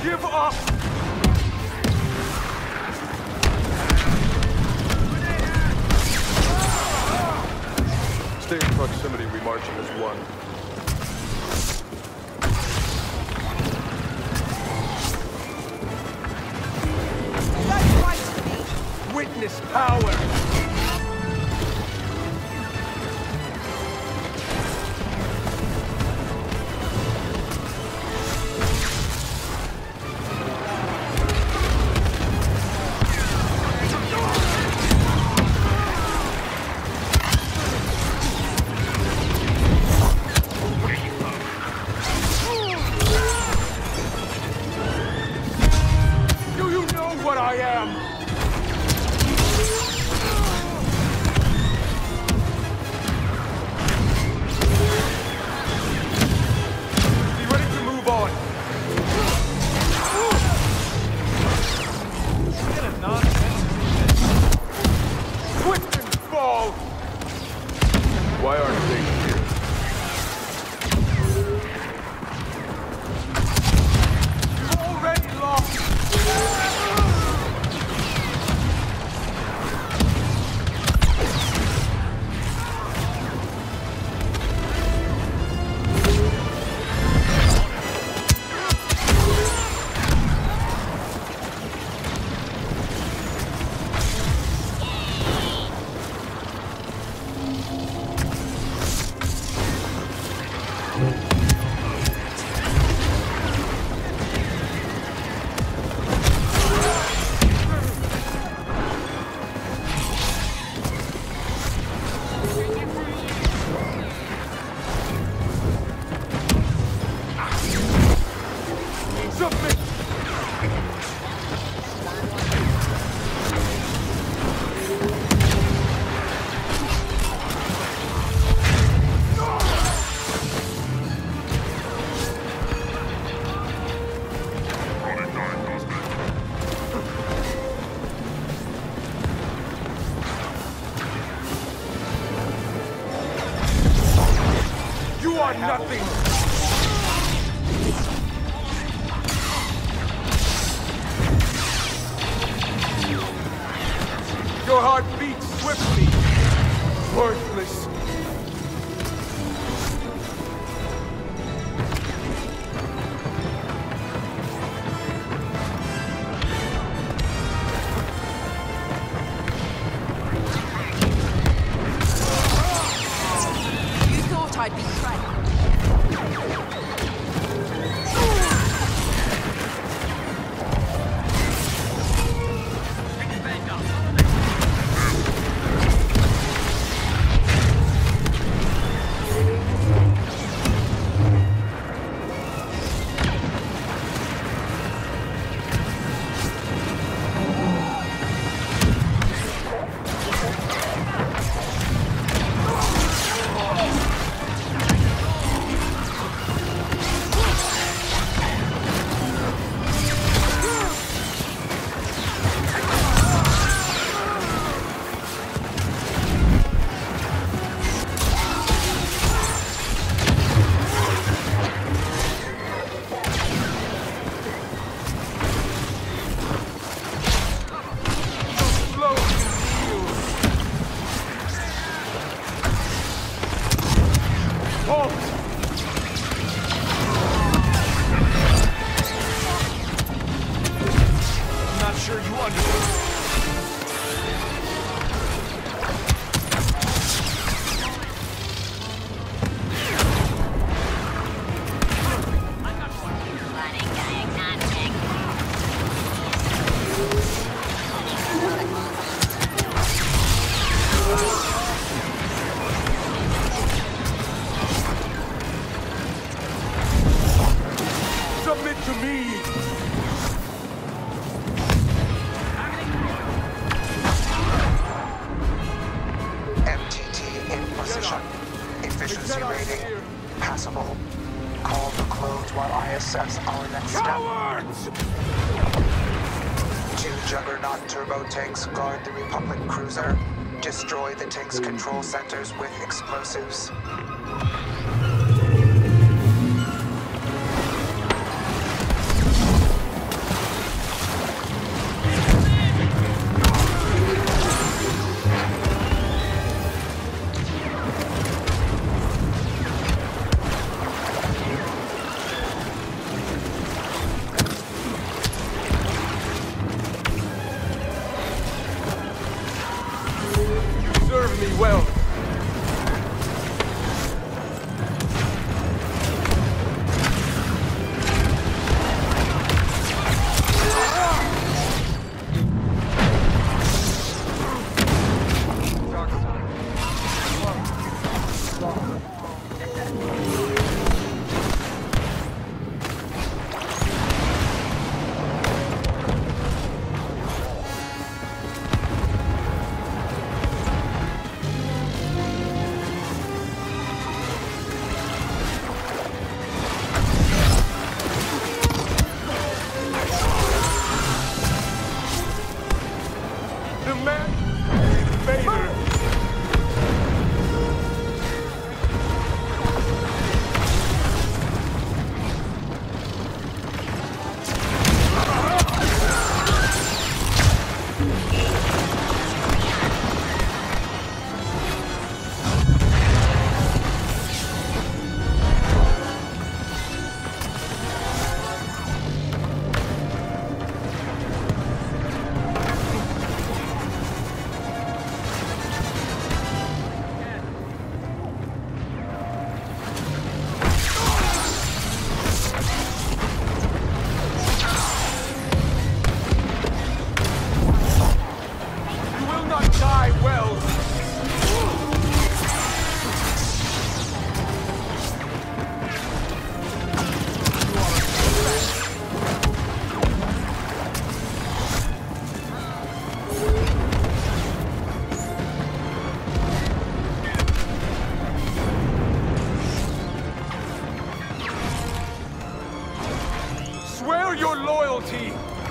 give up! Stay in proximity, we marching as one. That's right to me! Witness power! What I am! Be ready to move on! Get a nonsense. Twist and fall! Why aren't they here? You've already lost! You are nothing! Your heart beats swiftly, worthless. You thought I'd be friends. Halt! I'm not sure you understand. Submit to me! MTT in position. Efficiency rating. Passable. Call to close while I assess our next step. Cowards! 2 Juggernaut turbo tanks guard the Republic cruiser. Destroy the tank's control centers with explosives. your loyalty!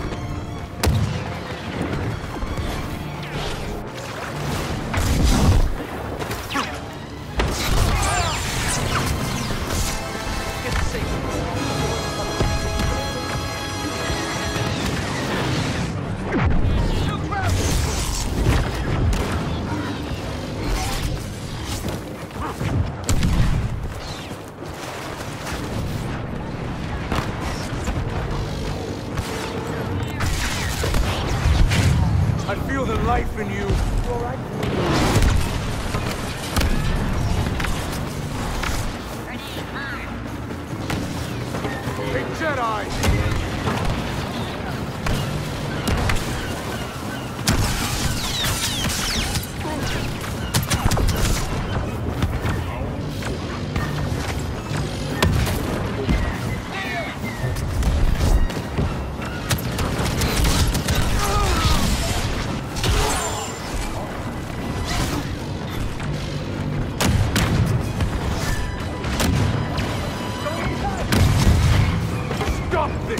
I feel the life in you. All right. Hey, Jedi! Stop this!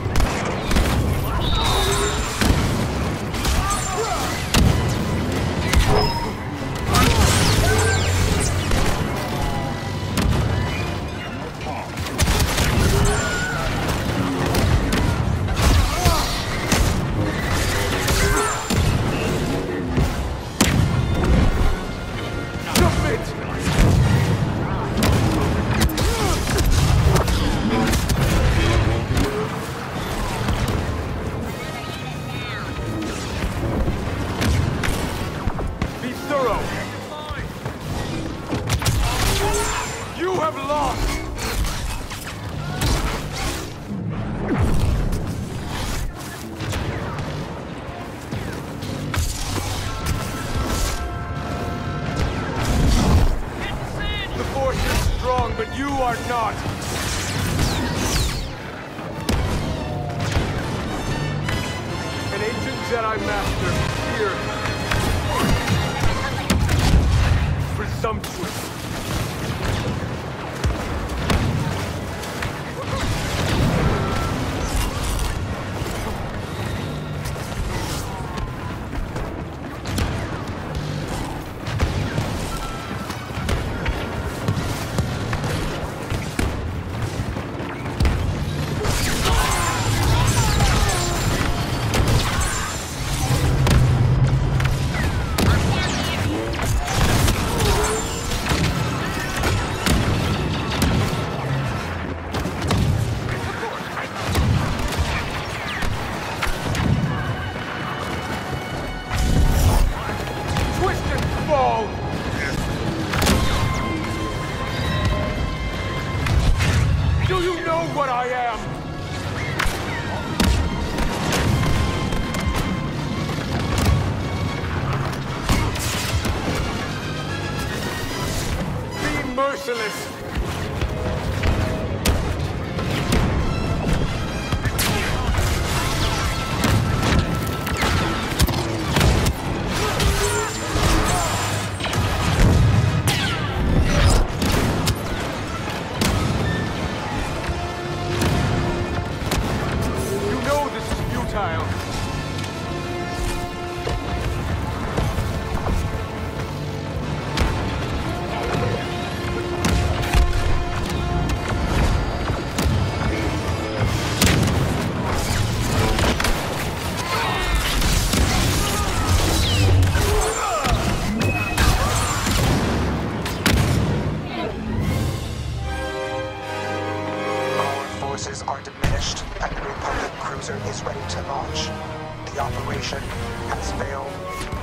You have lost! The Force is strong, but you are not! An ancient Jedi Master here. Presumptuous. Do you know what I am? Be merciless! Forces are diminished and the Republic cruiser is ready to launch. The operation has failed